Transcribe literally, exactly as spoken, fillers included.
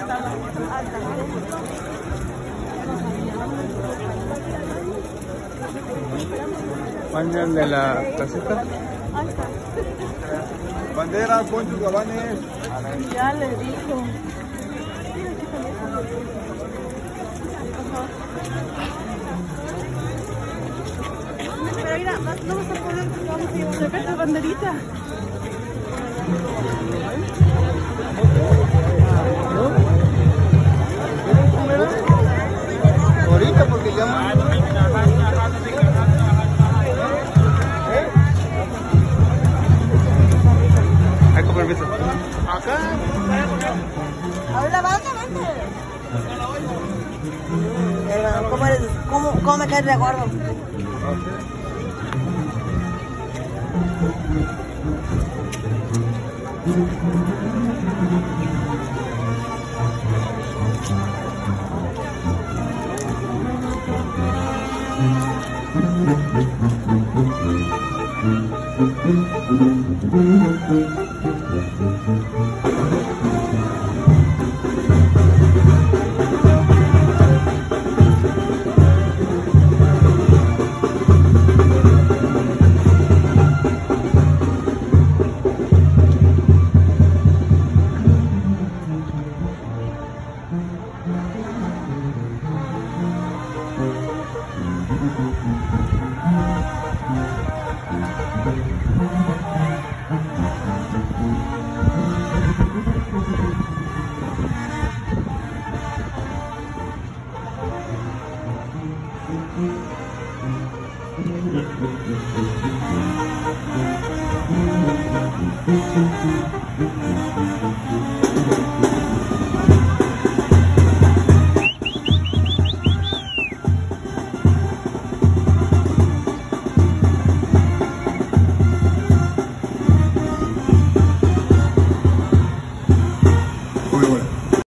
Pañal de la caseta. Banderas, ponchos, gabanes. Ya le dijo. Pero mira, no, no vas a poder, vamos a llevar de verde banderita. Ahorita porque ya... Hay con permiso. Acá. Ahora vamos, vamos. Hermano, ¿cómo, eres? ¿Cómo, cómo me caes de gordo?